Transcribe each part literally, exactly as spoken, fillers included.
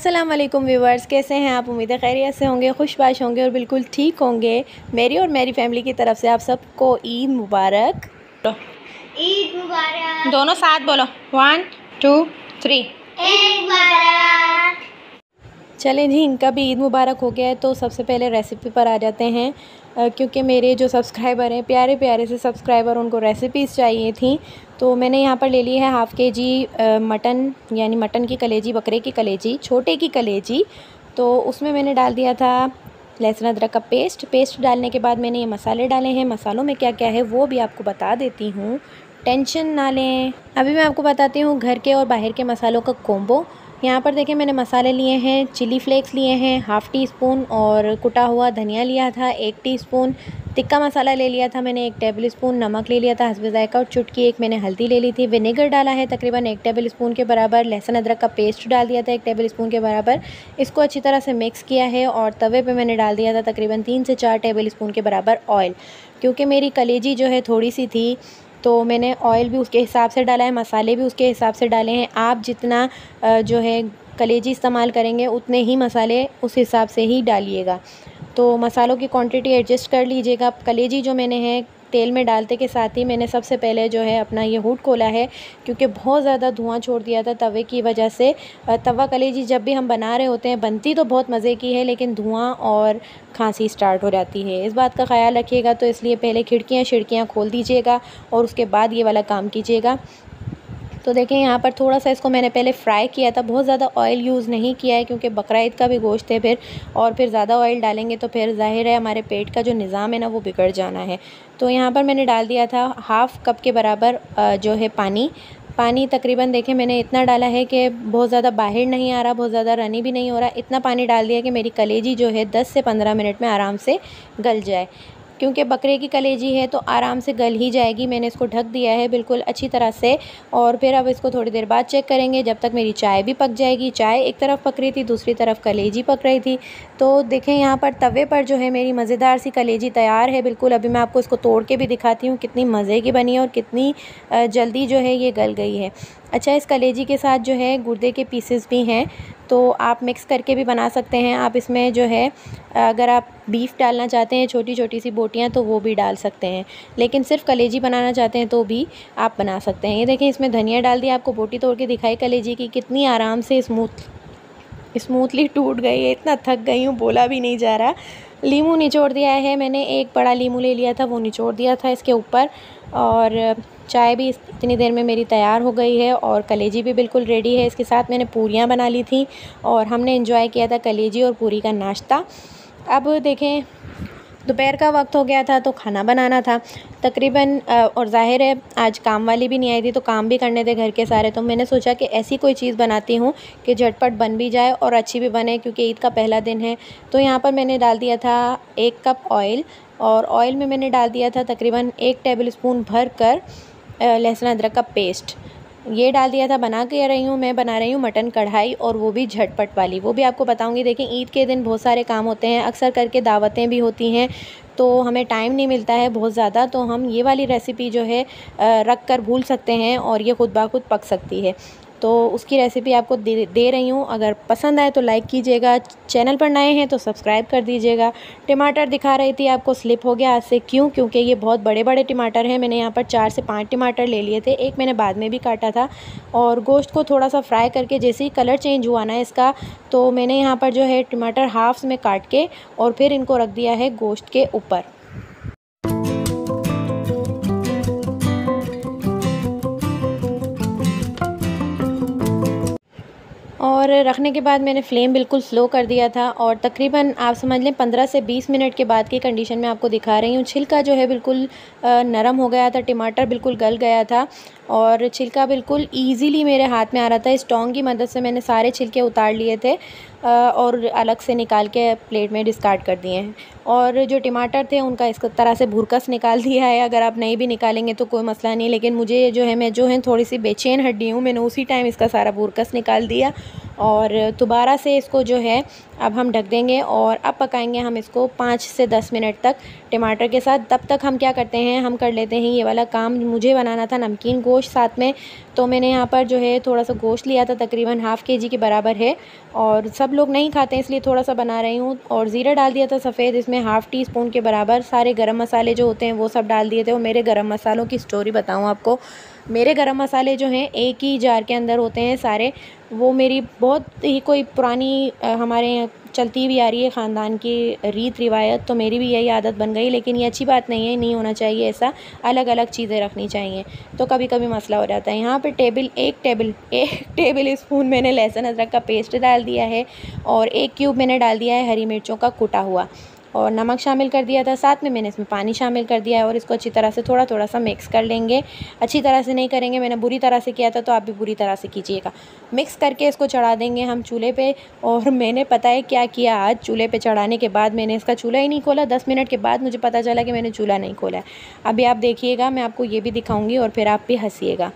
अस्सलाम वालेकुम व्यूवर्स, कैसे हैं आप। उम्मीद है खैरियत से होंगे, खुशबाश होंगे और बिल्कुल ठीक होंगे। मेरी और मेरी फैमिली की तरफ से आप सबको ईद मुबारक। ईद मुबारक। दोनों साथ बोलो, वन टू थ्री। ईद मुबारक। चलें जी, इनका भी ईद मुबारक हो गया है। तो सबसे पहले रेसिपी पर आ जाते हैं, क्योंकि मेरे जो सब्सक्राइबर हैं, प्यारे प्यारे से सब्सक्राइबर, उनको रेसिपीज़ चाहिए थी। तो मैंने यहाँ पर ले ली है हाफ़ के जी मटन, यानी मटन की कलेजी, बकरे की कलेजी, छोटे की कलेजी। तो उसमें मैंने डाल दिया था लहसुन अदरक का पेस्ट। पेस्ट डालने के बाद मैंने ये मसाले डाले हैं। मसालों में क्या क्या है वो भी आपको बता देती हूँ, टेंशन ना लें। अभी मैं आपको बताती हूँ घर के और बाहर के मसालों का कोम्बो। यहाँ पर देखें, मैंने मसाले लिए हैं, चिली फ्लेक्स लिए हैं हाफ़ टी स्पून, और कुटा हुआ धनिया लिया था एक टीस्पून, टिक्का मसाला ले लिया था मैंने एक टेबल स्पून, नमक ले लिया था हस्बे जायका, और चुटकी एक मैंने हल्दी ले ली थी। विनेगर डाला है तकरीबन एक टेबल स्पून के बराबर। लहसुन अदरक का पेस्ट डाल दिया था एक टेबल स्पून के बराबर। इसको अच्छी तरह से मिक्स किया है और तवे पे मैंने डाल दिया था तकरीबन तीन से चार टेबल स्पून के बराबर ऑयल। क्योंकि मेरी कलेजी जो है थोड़ी सी थी, तो मैंने ऑयल भी उसके हिसाब से डाला है, मसाले भी उसके हिसाब से डाले हैं। आप जितना जो है कलेजी इस्तेमाल करेंगे उतने ही मसाले उस हिसाब से ही डालिएगा। तो मसालों की क्वांटिटी एडजस्ट कर लीजिएगा। कलेजी जो मैंने है तेल में डालते के साथ ही मैंने सबसे पहले जो है अपना ये हुड खोला है, क्योंकि बहुत ज़्यादा धुआं छोड़ दिया था तवे की वजह से। तवा कलेजी जब भी हम बना रहे होते हैं, बनती तो बहुत मज़े की है, लेकिन धुआं और खांसी स्टार्ट हो जाती है। इस बात का ख्याल रखिएगा। तो इसलिए पहले खिड़कियाँ खिड़कियाँ खोल दीजिएगा और उसके बाद ये वाला काम कीजिएगा। तो देखें, यहाँ पर थोड़ा सा इसको मैंने पहले फ्राई किया था, बहुत ज़्यादा ऑयल यूज़ नहीं किया है, क्योंकि बकरा ईद का भी गोश्त है फिर, और फिर ज़्यादा ऑयल डालेंगे तो फिर ज़ाहिर है हमारे पेट का जो निज़ाम है ना वो बिगड़ जाना है। तो यहाँ पर मैंने डाल दिया था हाफ़ कप के बराबर जो है पानी। पानी तकरीबन देखें मैंने इतना डाला है कि बहुत ज़्यादा बाहर नहीं आ रहा, बहुत ज़्यादा रनी भी नहीं हो रहा। इतना पानी डाल दिया कि मेरी कलेजी जो है दस से पंद्रह मिनट में आराम से गल जाए, क्योंकि बकरे की कलेजी है तो आराम से गल ही जाएगी। मैंने इसको ढक दिया है बिल्कुल अच्छी तरह से, और फिर अब इसको थोड़ी देर बाद चेक करेंगे, जब तक मेरी चाय भी पक जाएगी। चाय एक तरफ पक रही थी, दूसरी तरफ कलेजी पक रही थी। तो देखें, यहाँ पर तवे पर जो है मेरी मज़ेदार सी कलेजी तैयार है बिल्कुल। अभी मैं आपको इसको तोड़ के भी दिखाती हूँ कितनी मज़े की बनी है और कितनी जल्दी जो है ये गल गई है। अच्छा, इस कलेजी के साथ जो है गुर्दे के पीसेस भी हैं, तो आप मिक्स करके भी बना सकते हैं। आप इसमें जो है अगर आप बीफ डालना चाहते हैं, छोटी छोटी सी बोटियाँ, तो वो भी डाल सकते हैं, लेकिन सिर्फ कलेजी बनाना चाहते हैं तो भी आप बना सकते हैं। ये देखें, इसमें धनिया डाल दिया, आपको बोटी तोड़ के दिखाई कलेजी की, कितनी आराम से स्मूथ स्मूथली टूट गई है। इतना थक गई हूँ, बोला भी नहीं जा रहा। लीमू निचोड़ दिया है मैंने, एक बड़ा लीमू ले लिया था, वो निचोड़ दिया था इसके ऊपर। और चाय भी इतनी देर में मेरी तैयार हो गई है और कलेजी भी बिल्कुल रेडी है। इसके साथ मैंने पूरियाँ बना ली थी और हमने एंजॉय किया था कलेजी और पूरी का नाश्ता। अब देखें, दोपहर का वक्त हो गया था तो खाना बनाना था तकरीबन, और ज़ाहिर है आज काम वाली भी नहीं आई थी, तो काम भी करने थे घर के सारे। तो मैंने सोचा कि ऐसी कोई चीज़ बनाती हूँ कि झटपट बन भी जाए और अच्छी भी बने, क्योंकि ईद का पहला दिन है। तो यहाँ पर मैंने डाल दिया था एक कप ऑयल, और ऑयल में मैंने डाल दिया था तकरीबन एक टेबल स्पून भर कर लहसुन अदरक का पेस्ट, ये डाल दिया था। बना के रही हूँ मैं, बना रही हूँ मटन कढ़ाई, और वो भी झटपट वाली, वो भी आपको बताऊँगी। देखें, ईद के दिन बहुत सारे काम होते हैं, अक्सर करके दावतें भी होती हैं, तो हमें टाइम नहीं मिलता है बहुत ज़्यादा। तो हम ये वाली रेसिपी जो है रख कर भूल सकते हैं और ये खुद ब खुद पक सकती है। तो उसकी रेसिपी आपको दे, दे रही हूँ। अगर पसंद आए तो लाइक कीजिएगा, चैनल पर नए हैं तो सब्सक्राइब कर दीजिएगा। टमाटर दिखा रही थी आपको, स्लिप हो गया हाथ से, क्यों? क्योंकि ये बहुत बड़े बड़े टमाटर हैं। मैंने यहाँ पर चार से पाँच टमाटर ले लिए थे, एक मैंने बाद में भी काटा था। और गोश्त को थोड़ा सा फ्राई करके जैसे ही कलर चेंज हुआ ना इसका, तो मैंने यहाँ पर जो है टमाटर हाफ्स में काट के और फिर इनको रख दिया है गोश्त के ऊपर। और रखने के बाद मैंने फ्लेम बिल्कुल स्लो कर दिया था, और तकरीबन आप समझ लें पंद्रह से बीस मिनट के बाद की कंडीशन में आपको दिखा रही हूँ। छिलका जो है बिल्कुल नरम हो गया था, टमाटर बिल्कुल गल गया था, और छिलका बिल्कुल इजीली मेरे हाथ में आ रहा था। इस टोंग की मदद से मैंने सारे छिलके उतार लिए थे। और अलग से निकाल के प्लेट में डिस्कार्ड कर दिए हैं। और जो टमाटर थे उनका इस तरह से भूरकस निकाल दिया है। अगर आप नहीं भी निकालेंगे तो कोई मसला नहीं, लेकिन मुझे जो है मैं जो है थोड़ी सी बेचैन हड्डी हूँ, मैंने उसी टाइम इसका सारा भूरकस निकाल दिया। और दोबारा से इसको जो है अब हम ढक देंगे और अब पकाएंगे हम इसको पाँच से दस मिनट तक टमाटर के साथ। तब तक हम क्या करते हैं, हम कर लेते हैं ये वाला काम। मुझे बनाना था नमकीन गोश्त साथ में, तो मैंने यहाँ पर जो है थोड़ा सा गोश्त लिया था, तकरीबन हाफ़ के जी के बराबर है, और सब लोग नहीं खाते हैं इसलिए थोड़ा सा बना रही हूँ। और ज़ीरा डाल दिया था सफ़ेद, इसमें हाफ़ टी स्पून के बराबर। सारे गरम मसाले जो होते हैं वो सब डाल दिए थे। और मेरे गरम मसालों की स्टोरी बताऊँ आपको, मेरे गरम मसाले जो हैं एक ही जार के अंदर होते हैं सारे। वो मेरी बहुत ही कोई पुरानी हमारे यहाँ चलती हुई आ रही है ख़ानदान की रीत रिवायत, तो मेरी भी यही आदत बन गई। लेकिन ये अच्छी बात नहीं है, नहीं होना चाहिए ऐसा, अलग अलग चीज़ें रखनी चाहिए, तो कभी कभी मसला हो जाता है। यहाँ पे टेबल एक टेबल एक टेबल स्पून मैंने लहसुन अदरक का पेस्ट डाल दिया है, और एक क्यूब मैंने डाल दिया है हरी मिर्चों का कुटा हुआ, और नमक शामिल कर दिया था। साथ में मैंने इसमें पानी शामिल कर दिया है, और इसको अच्छी तरह से थोड़ा थोड़ा सा मिक्स कर लेंगे। अच्छी तरह से नहीं करेंगे, मैंने बुरी तरह से किया था, तो आप भी बुरी तरह से कीजिएगा। मिक्स करके इसको चढ़ा देंगे हम चूल्हे पे। और मैंने पता है क्या किया आज, चूल्हे पे चढ़ाने के बाद मैंने इसका चूल्हा ही नहीं खोला। दस मिनट के बाद मुझे पता चला कि मैंने चूल्हा नहीं खोला है। अभी आप देखिएगा, मैं आपको ये भी दिखाऊँगी और फिर आप भी हंसीएगा।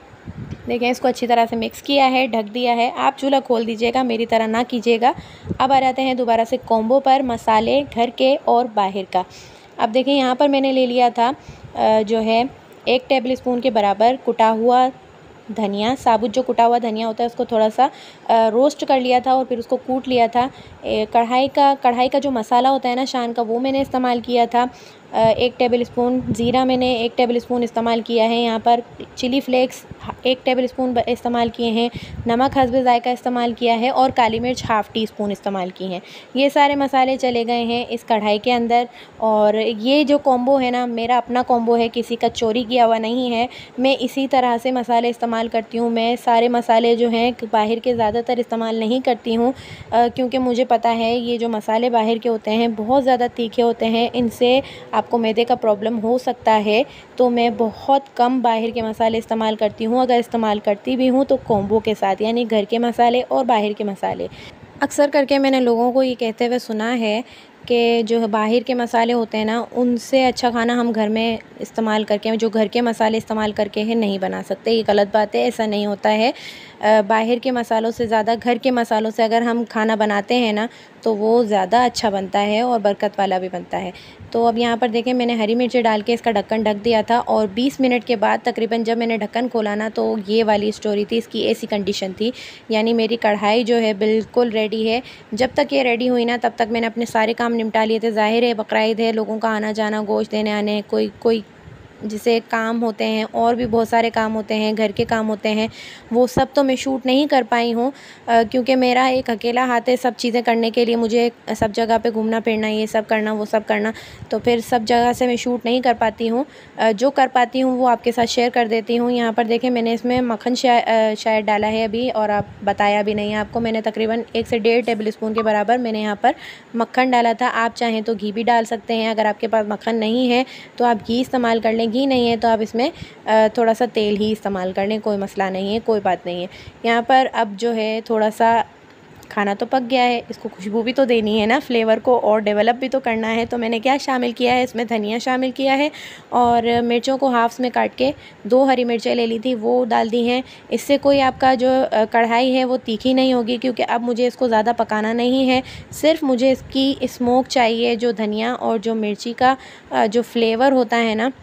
देखें, इसको अच्छी तरह से मिक्स किया है, ढक दिया है। आप चूल्हा खोल दीजिएगा, मेरी तरह ना कीजिएगा। अब आ जाते हैं दोबारा से कॉम्बो पर, मसाले घर के और बाहर का। अब देखें, यहाँ पर मैंने ले लिया था जो है एक टेबल स्पून के बराबर कुटा हुआ धनिया, साबुत जो कुटा हुआ धनिया होता है उसको थोड़ा सा रोस्ट कर लिया था और फिर उसको कूट लिया था। कढ़ाई का कढ़ाई का जो मसाला होता है ना शान का, वो मैंने इस्तेमाल किया था। एक टेबल स्पून ज़ीरा मैंने एक टेबल स्पून इस्तेमाल किया है। यहाँ पर चिली फ्लेक्स एक टेबल स्पून इस्तेमाल किए हैं। नमक हस्बे ज़ायका इस्तेमाल किया है, और काली मिर्च हाफ़ टी स्पून इस्तेमाल की हैं। ये सारे मसाले चले गए हैं इस कढ़ाई के अंदर। और ये जो कॉम्बो है ना, मेरा अपना कॉम्बो है, किसी का चोरी किया हुआ नहीं है। मैं इसी तरह से मसाले इस्तेमाल करती हूँ। मैं सारे मसाले जो हैं बाहर के ज़्यादातर इस्तेमाल नहीं करती हूँ, क्योंकि मुझे पता है ये जो मसाले बाहर के होते हैं बहुत ज़्यादा तीखे होते हैं, इनसे आपको मैदे का प्रॉब्लम हो सकता है। तो मैं बहुत कम बाहर के मसाले इस्तेमाल करती हूँ। अगर इस्तेमाल करती भी हूँ तो कॉम्बो के साथ, यानी घर के मसाले और बाहर के मसाले। अक्सर करके मैंने लोगों को ये कहते हुए सुना है कि जो बाहर के मसाले होते हैं ना, उनसे अच्छा खाना हम घर में इस्तेमाल करके, जो घर के मसाले इस्तेमाल करके है नहीं बना सकते। ये गलत बात है, ऐसा नहीं होता है। बाहर के मसालों से ज़्यादा घर के मसालों से अगर हम खाना बनाते हैं ना, तो वो ज़्यादा अच्छा बनता है और बरकत वाला भी बनता है। तो अब यहाँ पर देखें, मैंने हरी मिर्ची डाल के इसका ढक्कन ढक दिया था, और बीस मिनट के बाद तकरीबन जब मैंने ढक्कन खोला ना, तो ये वाली स्टोरी थी, इसकी ऐसी कंडीशन थी। यानी मेरी कढ़ाई जो है बिल्कुल रेडी है। जब तक ये रेडी हुई ना, तब तक मैंने अपने सारे काम निपटा लिए थे। ज़ाहिर है बकरीद है, लोगों का आना जाना, गोश्त देने आने, कोई कोई जिसे काम होते हैं, और भी बहुत सारे काम होते हैं, घर के काम होते हैं, वो सब तो मैं शूट नहीं कर पाई हूँ, क्योंकि मेरा एक अकेला हाथ है सब चीज़ें करने के लिए। मुझे सब जगह पे घूमना फिरना, ये सब करना, वो सब करना, तो फिर सब जगह से मैं शूट नहीं कर पाती हूँ। जो कर पाती हूँ वो आपके साथ शेयर कर देती हूँ। यहाँ पर देखें, मैंने इसमें मक्खन शायद शायद डाला है अभी, और आप बताया भी नहीं है आपको। मैंने तकरीबन एक से डेढ़ टेबल स्पून के बराबर मैंने यहाँ पर मक्खन डाला था। आप चाहें तो घी भी डाल सकते हैं। अगर आपके पास मक्खन नहीं है तो आप घी इस्तेमाल कर लें, घी नहीं है तो आप इसमें थोड़ा सा तेल ही इस्तेमाल कर लें, कोई मसला नहीं है, कोई बात नहीं है। यहाँ पर अब जो है थोड़ा सा खाना तो पक गया है, इसको खुशबू भी तो देनी है ना, फ्लेवर को और डेवलप भी तो करना है। तो मैंने क्या शामिल किया है, इसमें धनिया शामिल किया है, और मिर्चों को हाफ्स में काट के दो हरी मिर्चें ले ली थी, वो डाल दी हैं। इससे कोई आपका जो कढ़ाई है वो तीखी नहीं होगी, क्योंकि अब मुझे इसको ज़्यादा पकाना नहीं है। सिर्फ मुझे इसकी स्मोक चाहिए, जो धनिया और जो मिर्ची का जो फ्लेवर होता है ना,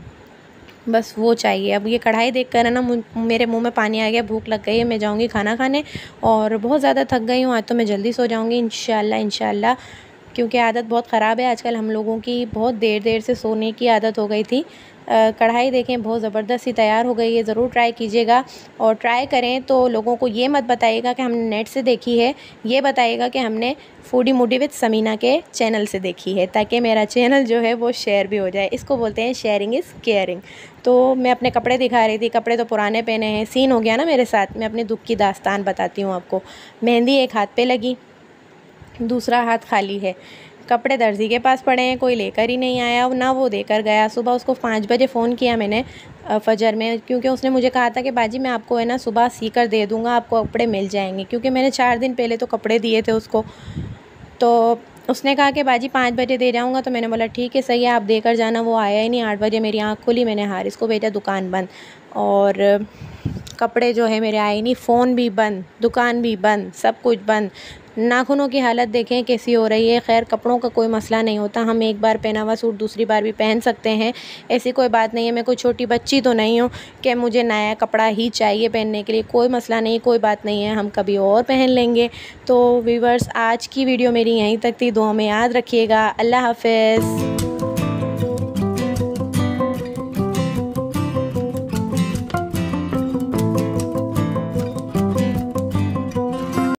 बस वो चाहिए। अब ये कढ़ाई देख कर है ना, मेरे मुंह में पानी आ गया, भूख लग गई है। मैं जाऊंगी खाना खाने, और बहुत ज़्यादा थक गई हूँ आज, तो मैं जल्दी सो जाऊंगी इंशाल्लाह इंशाल्लाह, क्योंकि आदत बहुत ख़राब है आजकल हम लोगों की, बहुत देर देर से सोने की आदत हो गई थी। कढ़ाई देखें बहुत ज़बरदस्त सी तैयार हो गई है। ज़रूर ट्राई कीजिएगा, और ट्राई करें तो लोगों को ये मत बताइएगा कि हमने नेट से देखी है, ये बताइएगा कि हमने फूडी मूडी विद समीना के चैनल से देखी है, ताकि मेरा चैनल जो है वो शेयर भी हो जाए। इसको बोलते हैं शेयरिंग इज़ केयरिंग। तो मैं अपने कपड़े दिखा रही थी, कपड़े तो पुराने पहने हैं, सीन हो गया ना मेरे साथ। मैं अपने दुख की दास्तान बताती हूँ आपको। मेहंदी एक हाथ पे लगी, दूसरा हाथ खाली है। कपड़े दर्जी के पास पड़े हैं, कोई लेकर ही नहीं आया, ना वो देकर गया। सुबह उसको पाँच बजे फ़ोन किया मैंने फजर में, क्योंकि उसने मुझे कहा था कि बाजी मैं आपको है ना सुबह सी कर दे दूँगा, आपको कपड़े मिल जाएंगे, क्योंकि मैंने चार दिन पहले तो कपड़े दिए थे उसको। तो उसने कहा कि बाजी पाँच बजे दे जाऊँगा। तो मैंने बोला ठीक है सही है, आप देकर जाना। वो आया ही नहीं। आठ बजे मेरी आँख खुली, मैंने हारिस को भेजा, दुकान बंद, और कपड़े जो है मेरे आए नहीं, फ़ोन भी बंद, दुकान भी बंद, सब कुछ बंद। नाखूनों की हालत देखें कैसी हो रही है। खैर कपड़ों का कोई मसला नहीं होता, हम एक बार पहना हुआ सूट दूसरी बार भी पहन सकते हैं, ऐसी कोई बात नहीं है। मैं कोई छोटी बच्ची तो नहीं हूँ कि मुझे नया कपड़ा ही चाहिए पहनने के लिए। कोई मसला नहीं, कोई बात नहीं है, हम कभी और पहन लेंगे। तो व्यूअर्स आज की वीडियो मेरी यहीं तक थी, दुआ में याद रखिएगा। अल्लाह हाफ़िज़।